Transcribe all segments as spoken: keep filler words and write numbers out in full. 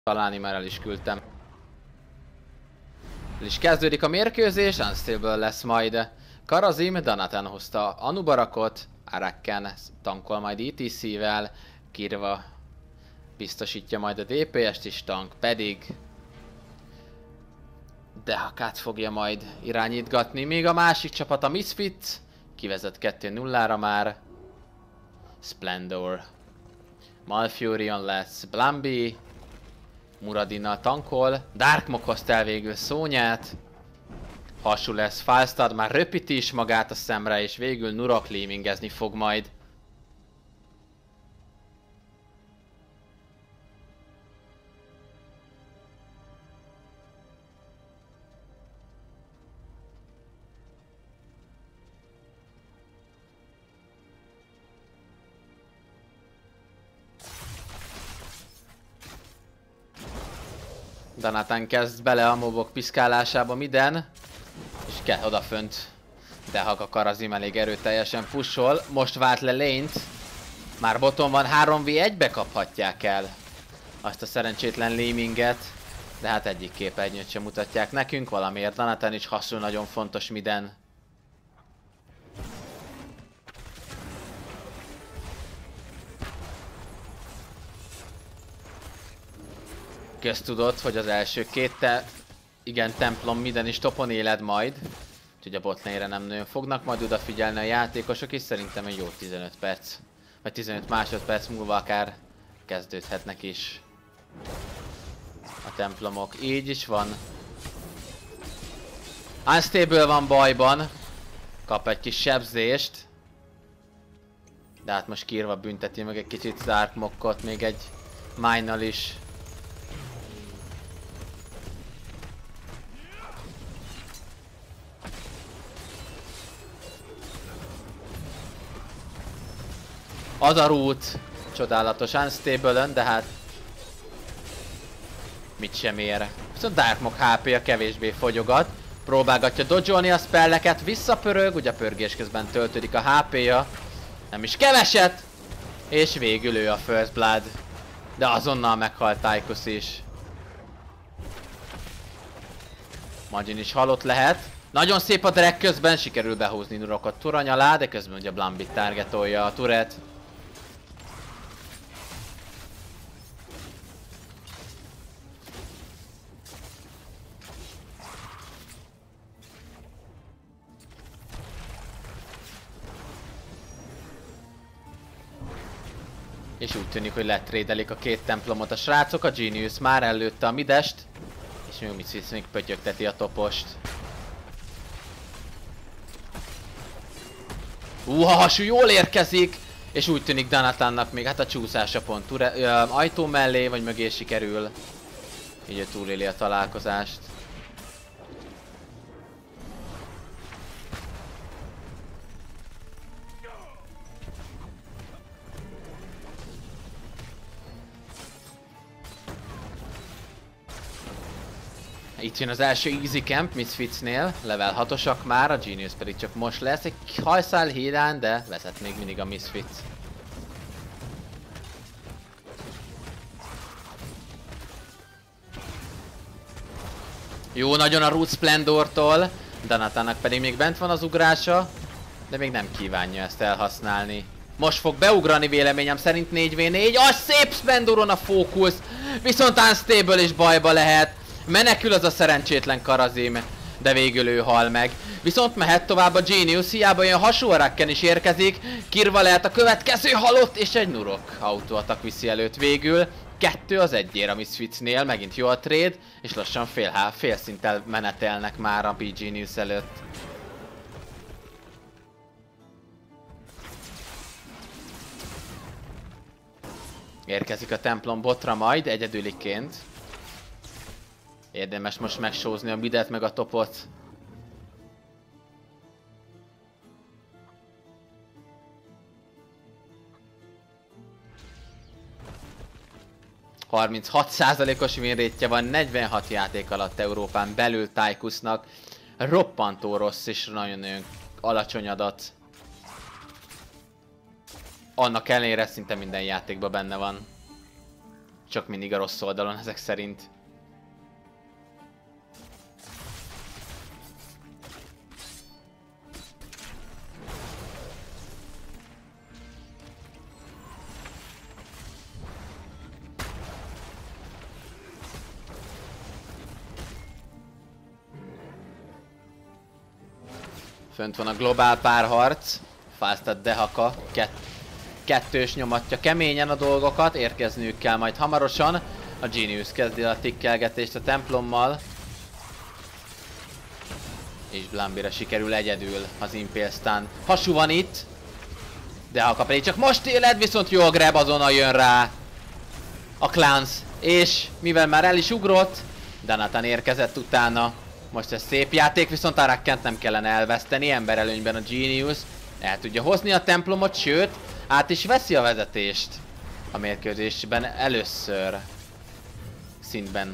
találni, már el is küldtem. El is kezdődik a mérkőzés, Unstable lesz majd. Karazim, Danathan hozta Anubarakot, Arakken tankol majd i té cé-vel, Kirva biztosítja majd a dé pé est is, tank pedig Dehakát fogja majd irányítgatni, míg a másik csapat a Misfits kivezet kettő nullára már. Splendor, Malfurion lesz, Blambi, Muradinnal tankol, Darkmok hozta el végül Szónyát, hasú lesz, Falstad már röpíti is magát a szemre, és végül Nurok lémingezni fog majd. Danathan kezd bele a mobok piszkálásába miden, és kell odafönt. Dehak a Karazim elég erőteljesen pushol, most vált le lane-t. Már boton van, három vé egybe kaphatják el azt a szerencsétlen Léminget, de hát egyik képernyőt sem mutatják nekünk, valamiért Danathan is hasonl nagyon fontos miden. Köztudott, hogy az első két te... igen, templom miden is topon éled majd. Úgyhogy a botlane-re nem nagyon fognak majd odafigyelni a játékosok, és szerintem egy jó tizenöt perc, vagy tizenöt másodperc múlva akár kezdődhetnek is a templomok. Így is van. Unstable van bajban. Kap egy kis sebzést. De hát most Kirva bünteti meg egy kicsit Darkmokkot, még egy mine-nal is. Az a root csodálatos Unstable-ön, de hát mit sem ér. Viszont Darkmok há pé-a kevésbé fogyogat. Próbálgatja dodge-olni a spelleket, visszapörög, ugye a pörgés közben töltődik a há pé-ja. Nem is keveset! És végül ő a First Blood. De azonnal meghalt Tychus is. Magin is halott lehet. Nagyon szép a drag közben, sikerül behúzni Nurokot torony alá, de közben ugye Blambit targetolja a turret. És úgy tűnik, hogy letrédelik a két templomot a srácok, a Genius már előtte a midest, és még Misfits még pötyögteti a topost. Hú, a hasú jól érkezik, és úgy tűnik Danathannak még hát a csúszása pont ture, ö, ajtó mellé vagy mögé sikerül, így ő túléli a találkozást. Itt jön az első easy camp Misfitsnél, level hatosak már, a Genius pedig csak most lesz, egy hajszál hírán, de vezet még mindig a Misfits. Jó nagyon a Root Splendortól, Danathannak pedig még bent van az ugrása, de még nem kívánja ezt elhasználni. Most fog beugrani véleményem szerint négy vé négy, az szép Splendoron a fókusz, viszont Unstable is bajba lehet. Menekül az a szerencsétlen Karazim, de végül ő hal meg. Viszont mehet tovább a Genius, hiába olyan hasonló Arakken is érkezik. Kirva lehet a következő halott, és egy Nurok autóatak viszi előtt végül. Kettő az egyér a Misfitsnél, megint jó a trade, és lassan fél, fél szinttel menetelnek már a B-Genius előtt. Érkezik a templom botra majd, egyedüliként. Érdemes most megsózni a midet meg a topot. harminchat százalékos winrate-je van, negyvenhat játék alatt Európán belül Tychusnak. Roppantó rossz és nagyon-nagyon alacsony adat. Annak ellenére szinte minden játékban benne van. Csak mindig a rossz oldalon ezek szerint. Fönt van a globál párharc. Falstad Dehaka. Kett kettős nyomatja keményen a dolgokat. Érkezniük kell majd hamarosan. A Genius kezdi a tikkelgetést a templommal. És Blambira sikerül egyedül az Impale Stun. Hasú van itt. Dehaka pedig csak most éled, viszont jó a grab, azonnal jön rá a Clans. És mivel már el is ugrott, Danathan érkezett utána. Most ez szép játék, viszont Arakkent nem kellene elveszteni, emberelőnyben a Genius. El tudja hozni a templomot, sőt, át is veszi a vezetést a mérkőzésben először szintben.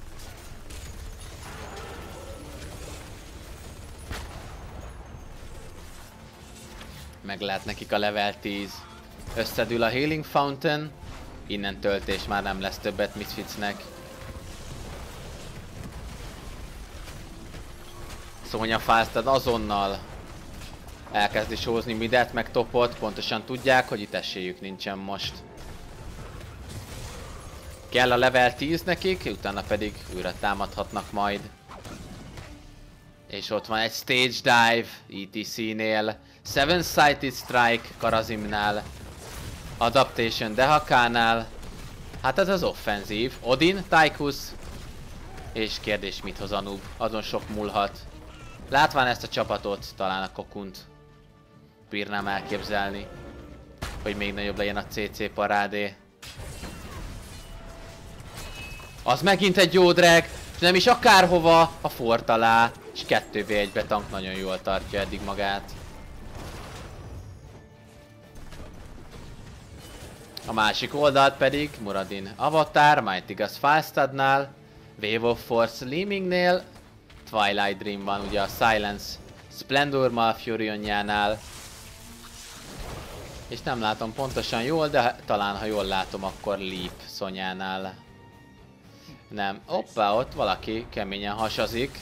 Meg lehet nekik a level tíz. Összedül a Healing Fountain. Innen töltés már nem lesz többet Misfitsnek. Sonja Falstad azonnal elkezdi sózni midet, meg topot, pontosan tudják, hogy itt esélyük nincsen most. Kell a level tíz nekik, utána pedig újra támadhatnak majd. És ott van egy Stage Dive E T C-nél, Seven Sided Strike Karazimnál, Adaptation Dehakánál. Hát ez az offenzív. Odin, Tychus, és kérdés mit hoz a noob, azon sok múlhat. Látván ezt a csapatot, talán a Cocoont bírnám elképzelni, hogy még nagyobb legyen a cé cé parádé. Az megint egy jó drag, és nem is akárhova, a fort alá, és kettő vé egybe tank nagyon jól tartja eddig magát. A másik oldalt pedig Muradin Avatar, Mighty Gus Falstadnál, Wave of Force Leamingnél, Twilight Dream van ugye a Silence Splendor Malfurionjánál. És nem látom pontosan jól, de talán ha jól látom, akkor Leap Sonyánál. Nem, hoppá, ott valaki keményen hasazik.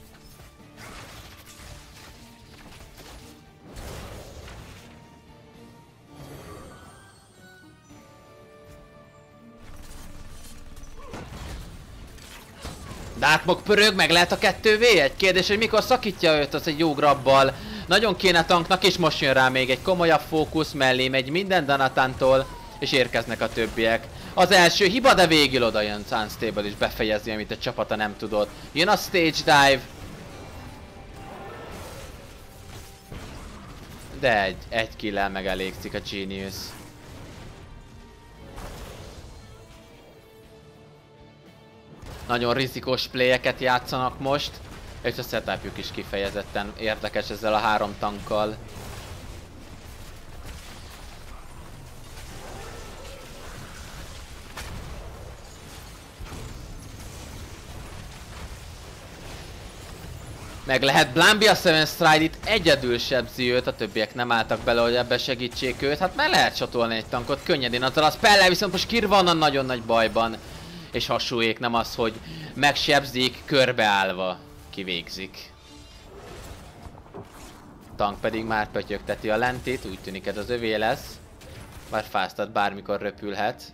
Darkmog pörög, meg lehet a kettő vé egy. Kérdés, hogy mikor szakítja őt az egy jó grabbal. Nagyon kéne tanknak, és most jön rá még egy komolyabb fókusz, mellé megy minden Danathantól, és érkeznek a többiek. Az első hiba, de végül oda jön Unstable is befejezi, amit a csapata nem tudott. Jön a Stage Dive. De egy, egy kill-el megelégszik a Genius. Nagyon rizikós playeket játszanak most, és a setupjuk is kifejezetten érdekes ezzel a három tankkal. Meg lehet Blambi, a Seven Stride itt egyedül sebzi őt, a többiek nem álltak bele, hogy ebbe segítsék őt. Hát már lehet csatolni egy tankot könnyedén, azzal a spell-lel, viszont most Kir van a nagyon nagy bajban. És hasonlóék, nem az, hogy megsebzik, körbeállva kivégzik. A tank pedig már pötyögteti a lentit, úgy tűnik ez az övé lesz. Bár Falstad bármikor röpülhet.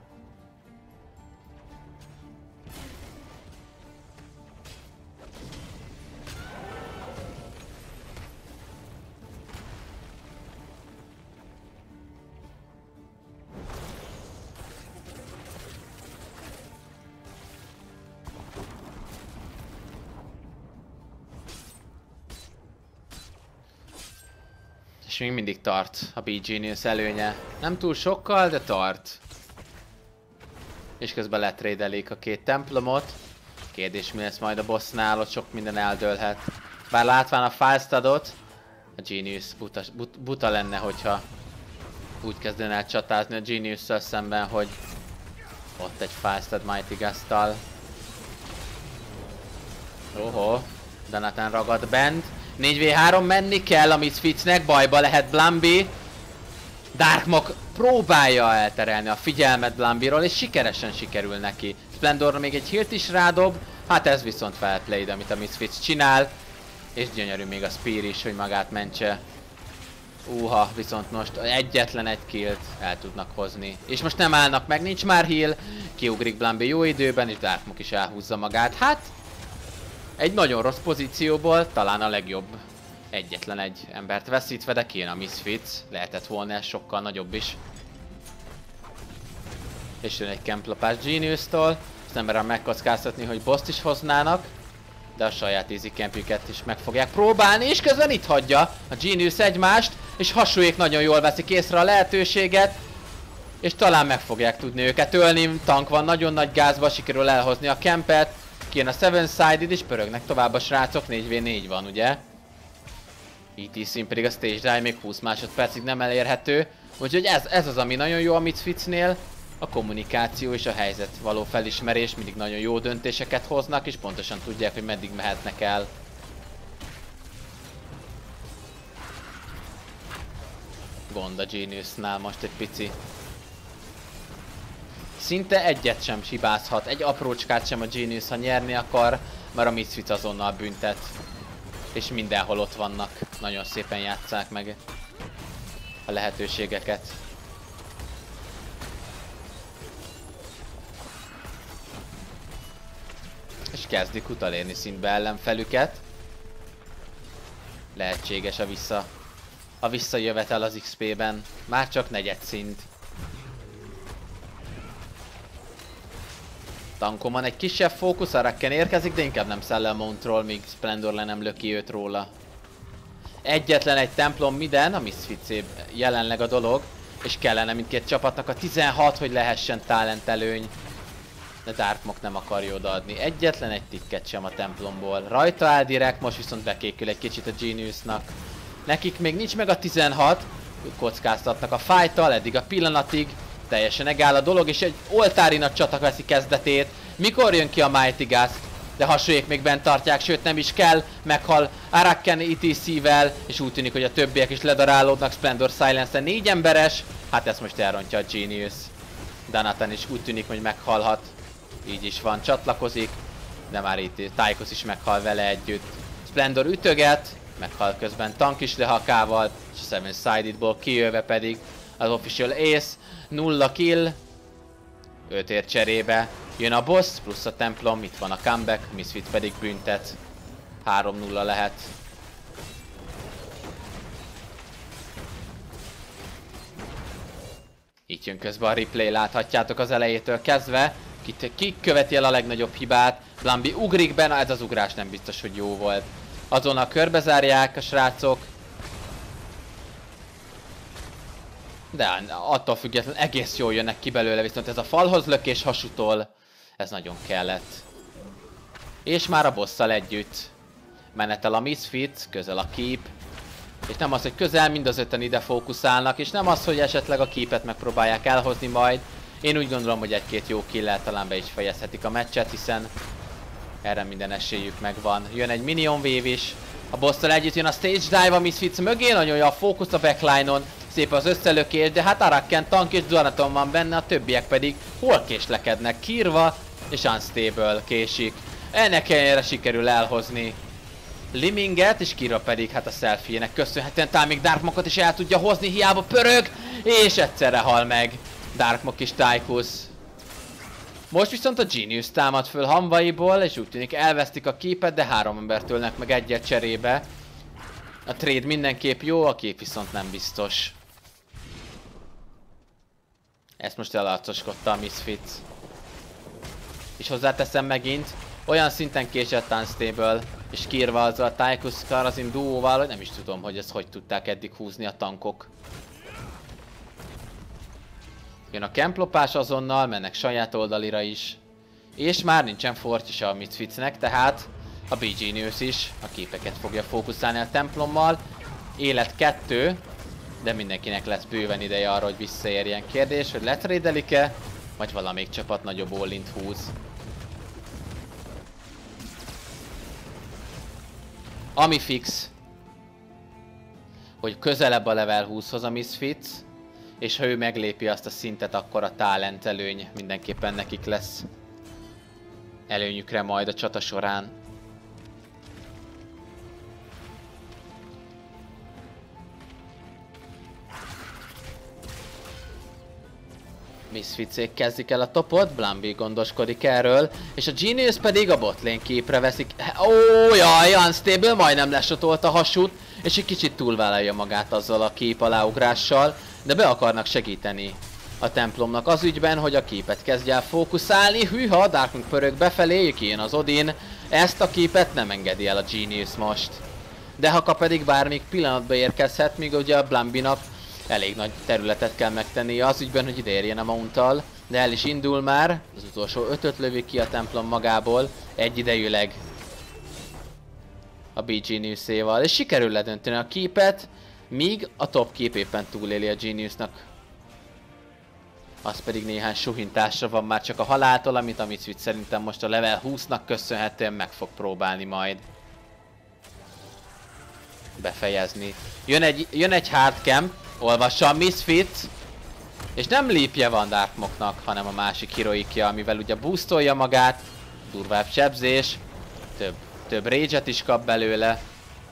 És még mindig tart a B-Genius előnye. Nem túl sokkal, de tart. És közben letrédelik a két templomot. Kérdés, mi lesz majd a bossnál, ott sok minden eldőlhet. Bár látván a Falstadot, a Genius buta, but, buta lenne, hogyha úgy kezdene el csatázni a Geniusszal szemben, hogy ott egy Falstad Mighty Gus-tal. Oho, Danathan ragad bent. négy vé három menni kell a Misfitsnek, bajba lehet Blambi. Darkmok próbálja elterelni a figyelmet Blambiról, és sikeresen sikerül neki. Splendorra még egy healt is rádob, hát ez viszont felplayed, amit a Misfits csinál. És gyönyörű még a Spear is, hogy magát mentse. Uha, viszont most egyetlen egy killt el tudnak hozni. És most nem állnak meg, nincs már heal. Kiugrik Blambi jó időben, és Darkmok is elhúzza magát. Hát, egy nagyon rossz pozícióból talán a legjobb. Egyetlen egy embert veszítve, de kéne a Misfits. Lehetett volna ez sokkal nagyobb is. És jön egy kemplopás Genius-tól. Ezt nem merem megkockáztatni, hogy boss is hoznának. De a saját easy campjüket is meg fogják próbálni, és közben itt hagyja a Genius egymást, és hasonlóik nagyon jól veszik észre a lehetőséget, és talán meg fogják tudni őket ölni. Tank van nagyon nagy gázba, sikerül elhozni a campet, kijön a Seven-sided, és pörögnek tovább a srácok, négy vé négy van, ugye? í té cé pedig a stage dive még húsz másodpercig nem elérhető, úgyhogy ez, ez az, ami nagyon jó a Misfitsnél. A kommunikáció és a helyzet való felismerés, mindig nagyon jó döntéseket hoznak, és pontosan tudják, hogy meddig mehetnek el. Gond a Geniusnál most egy pici. Szinte egyet sem hibázhat, egy aprócskát sem a Genius, ha nyerni akar, mert a Misfits azonnal büntet. És mindenhol ott vannak, nagyon szépen játsszák meg a lehetőségeket. És kezdik utolérni szintbe ellenfelüket. Lehetséges a vissza a visszajövetel az iksz pé-ben. Már csak negyed szint. Tankomon egy kisebb fókusz, a Rakken érkezik, de inkább nem száll le a Mountról, míg Splendor le nem löki őt róla. Egyetlen egy templom miden, a Misfits jelenleg a dolog, és kellene mindkét csapatnak a tizenhat, hogy lehessen talent előny. De Darkmok nem akarja odaadni. Egyetlen egy tikket sem a templomból. Rajta áll direkt, most viszont bekékül egy kicsit a Geniusnak. Nekik még nincs meg a tizenhat, kockáztatnak a fájttal, eddig a pillanatig. Teljesen egáll a dolog, és egy oltári nagy csata veszi kezdetét. Mikor jön ki a Mighty Gust? De hasonlók még bent tartják, sőt nem is kell. Meghal Araken í té cé-vel, és úgy tűnik, hogy a többiek is ledarálódnak. Splendor Silence-en négy emberes. Hát ezt most elrontja a Genius. Danathan is úgy tűnik, hogy meghalhat. Így is van, csatlakozik, de már itt Tychus is meghal vele együtt. Splendor ütöget, meghal közben Tank is lehakával, és a Seven-sidedból kijöve pedig az Official Ace, nulla kill, öt ér cserébe. Jön a boss, plusz a templom, itt van a comeback, Misfit pedig büntet. három nulla lehet. Itt jön közben a replay, láthatjátok az elejétől kezdve. Ki követi el a legnagyobb hibát? Blambi ugrik be, na ez az ugrás nem biztos, hogy jó volt. Azonnal körbezárják a srácok. De attól függetlenül egész jól jönnek ki belőle, viszont ez a falhoz lökés hasutól, ez nagyon kellett. És már a bosszal együtt menetel a Misfit, közel a Keep. És nem az, hogy közel, mind az öten ide fókuszálnak, és nem az, hogy esetleg a Keepet megpróbálják elhozni majd. Én úgy gondolom, hogy egy-két jó kill-el talán be is fejezhetik a meccset, hiszen erre minden esélyük megvan. Jön egy minion wave is, a bosszal együtt jön a stage dive a Misfits mögé, nagyon jó a fókusz a backline-on, szép az összelökés, de hát Araken, Tank és Donaton van benne, a többiek pedig hol késlekednek, Kirva és Unstable késik. Ennek ellenére sikerül elhozni Liminget, és Kira pedig hát a selfie-nek köszönhetően talán még Darkmokot is el tudja hozni, hiába pörög, és egyszerre hal meg Darkmok és Tychus. Most viszont a Genius támad föl hamvaiból, és úgy tűnik elvesztik a képet, de három embert ölnek meg egyet cserébe. A trade mindenképp jó, a kép viszont nem biztos. Ezt most elarcoskodta a Misfits. És hozzáteszem megint, olyan szinten késett Unstable és Kirva azzal a Tychus Karazin duóval, hogy nem is tudom, hogy ezt hogy tudták eddig húzni a tankok. Jön a kemplopás azonnal, mennek saját oldalira is. És már nincsen fortja se a Misfitsnek, tehát a B-Genius is a képeket fogja fókuszálni a templommal. Élet kettő, de mindenkinek lesz bőven ideje arra, hogy visszaérjen. Kérdés, hogy letrédelik-e, vagy valamelyik csapat nagyobb all-int húz. Ami fix, hogy közelebb a level húszhoz a Misfits, És ha ő meglépi azt a szintet, akkor a talent előny mindenképpen nekik lesz előnyükre majd a csata során. Misfitsék kezdik el a topot, Blambi gondoskodik erről, és a Genius pedig a botlane képre veszik. Ó, jaj, Unstable majdnem lesotolt a hasút, és egy kicsit túlvállalja magát azzal a kép aláugrással, de be akarnak segíteni a templomnak az ügyben, hogy a képet kezdje el fókuszálni. Hűha, Darkmoon pörög befelé, kijön az Odin, ezt a képet nem engedi el a Genius most. De ha kap pedig bármik pillanatba érkezhet, míg ugye a Blambinak elég nagy területet kell megtennie az ügyben, hogy ide érjen a Mounttal, de el is indul már, az utolsó ötöt lövi ki a templom magából, egyidejűleg a B-Geniuséval, és sikerül ledönteni a képet, míg a top kép éppen túléli a Geniusnak. Az pedig néhány suhintásra van már csak a haláltól, amit a Misfits szerintem most a level húsznak köszönhetően meg fog próbálni majd befejezni. Jön egy, jön egy hardcamp, olvassa a Misfits, és nem lépje van Darkmonknak, hanem a másik heroikja, amivel ugye boostolja magát, durvább sebzés, több, több rage-et is kap belőle.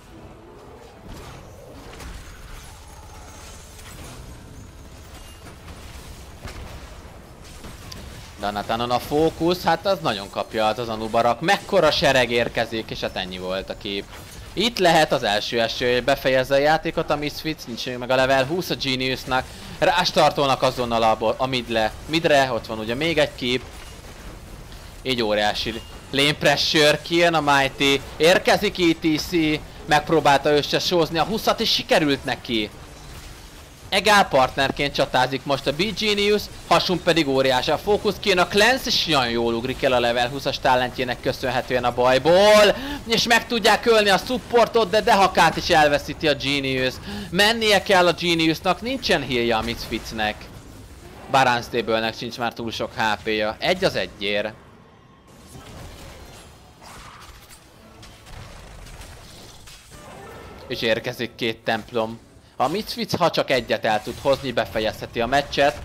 Danatanon a fókusz, hát az nagyon kapja az az Anubarak. Mekkora sereg érkezik, és hát ennyi volt a kép. Itt lehet az első eső, hogy befejezze a játékot a Misfits, nincs meg a level húsz a Geniusnak. Rástartolnak azonnal a, a midle. Midre, ott van ugye még egy kép. Így óriási lane pressure, kijön a Mighty, érkezik E T C, megpróbálta összesózni a húszat és sikerült neki. Egál partnerként csatázik most a B-Genius, Hasun pedig óriási a fókusz, kijön a Cleanse, és nagyon jól ugrik el a level húszas talentjének köszönhetően a bajból. És meg tudják ölni a supportot, de Dehakát is elveszíti a Genius. Mennie kell a Geniusnak, nincsen healja a Misfitsnek. Bár Unstable-nek sincs már túl sok há pé-ja. Egy az egyér. És érkezik két templom. A Misfits, ha csak egyet el tud hozni, befejezheti a meccset.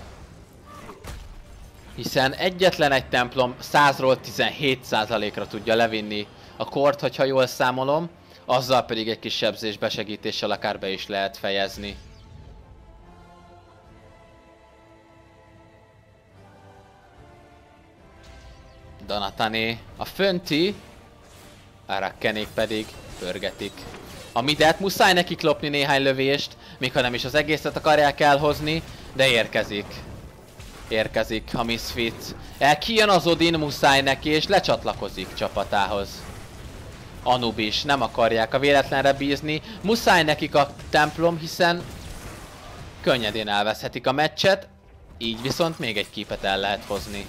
Hiszen egyetlen egy templom százról tizenhét százalékra tudja levinni a kort, hogyha jól számolom. Azzal pedig egy kis sebzés besegítéssel akár be is lehet fejezni. Danatané a fönti, Arakkenék pedig pörgetik a midet, muszáj nekik lopni néhány lövést, még ha nem is az egészet akarják elhozni, de érkezik. Érkezik a Misfits. El kijön az Odin, muszáj neki, és lecsatlakozik csapatához. Anubis, nem akarják a véletlenre bízni, muszáj nekik a templom, hiszen könnyedén elveszhetik a meccset, így viszont még egy képet el lehet hozni.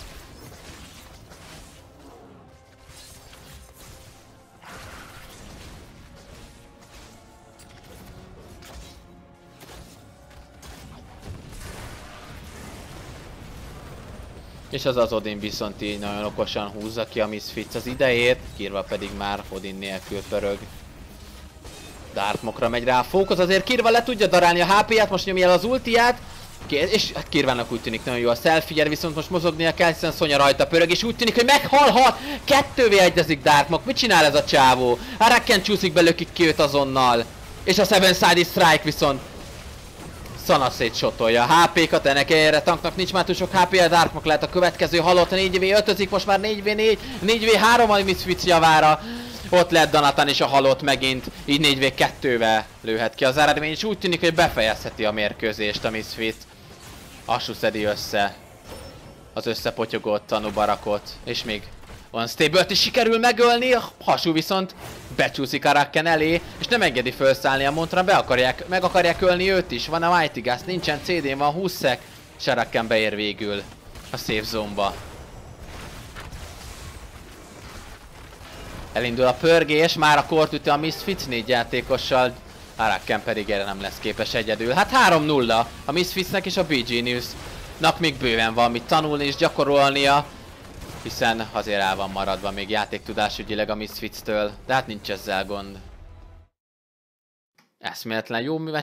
És az az Odin viszont így nagyon okosan húzza ki a Misfits az idejét, Kirva pedig már Odin nélkül pörög. Darkmonkra megy rá a fókusz, azért Kirva le tudja darálni a há pé-ját, most nyomja el az ultiját, és hát Kirvának úgy tűnik nagyon jó a selfie, viszont most mozognia kell, hiszen Sonya rajta pörög, és úgy tűnik, hogy meghalhat! Kettővé egyezik Darkmonk, mit csinál ez a csávó? Araken csúszik be, lökik ki őt azonnal. És a Seven Sided Strike viszont szana szétsotolja a há pé-kat, ennek erre tanknak nincs már túl sok há pé-je, Darkmonk lehet a következő halott, négy vé ötözik, most már négy vé négy, négy vé három a Misfits javára. Ott lett Danatan és a halott megint, így négy vé kettővel lőhet ki az eredmény, és úgy tűnik, hogy befejezheti a mérkőzést a Misfits. Asu szedi össze az összepotyogott Anubarakot, és még Unstable-t is sikerül megölni, Hasu viszont becsúszik Araken elé, és nem engedi felszállni a Mountra, be akarják, meg akarják ölni őt is, van a Mighty Gas, nincsen cé dén, van húsz szek, és Araken beér végül a safe zone-ba. Elindul a pörgés, már a kort üti a Misfits négy játékossal, Araken pedig erre nem lesz képes egyedül. Hát három nulla a Misfitsnek és a B-Geniusnak még bőven van mit tanulni és gyakorolnia, hiszen azért el van maradva még játéktudásügyileg a Misfits-től, de hát nincs ezzel gond. Eszméletlen jó művel.